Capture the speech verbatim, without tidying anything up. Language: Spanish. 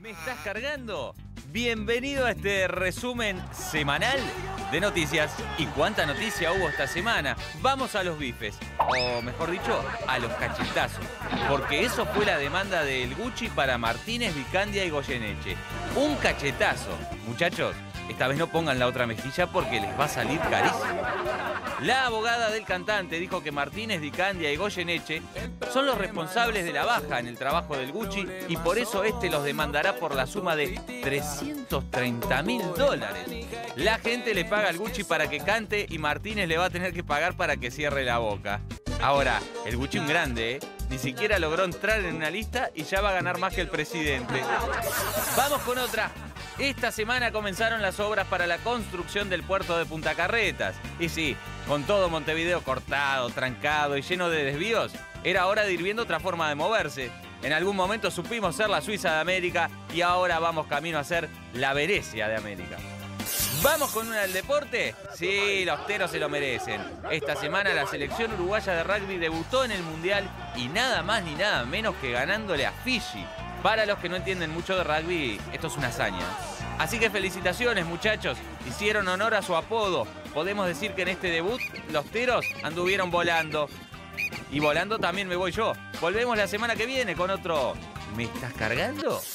¿Me estás cargando? Bienvenido a este resumen semanal de noticias. ¿Y cuánta noticia hubo esta semana? Vamos a los bifes, o mejor dicho, a los cachetazos. Porque eso fue la demanda del Gucci para Martínez, Vicandia y Goyeneche. Un cachetazo. Muchachos, esta vez no pongan la otra mejilla porque les va a salir carísimo. La abogada del cantante dijo que Martínez, Vicandia y Goyeneche son los responsables de la baja en el trabajo del Gucci y por eso este los demandará por la suma de trescientos treinta mil dólares. La gente le paga al Gucci para que cante y Martínez le va a tener que pagar para que cierre la boca. Ahora, el Gucci un grande, ¿eh? Ni siquiera logró entrar en una lista y ya va a ganar más que el presidente. Vamos con otra. Esta semana comenzaron las obras para la construcción del puerto de Punta Carretas. Y sí, con todo Montevideo cortado, trancado y lleno de desvíos, era hora de ir viendo otra forma de moverse. En algún momento supimos ser la Suiza de América y ahora vamos camino a ser la Venecia de América. ¿Vamos con una del deporte? Sí, los teros se lo merecen. Esta semana la selección uruguaya de rugby debutó en el Mundial y nada más ni nada menos que ganándole a Fiji. Para los que no entienden mucho de rugby, esto es una hazaña. Así que felicitaciones, muchachos. Hicieron honor a su apodo. Podemos decir que en este debut los teros anduvieron volando. Y volando también me voy yo. Volvemos la semana que viene con otro... ¿Me estás cargando?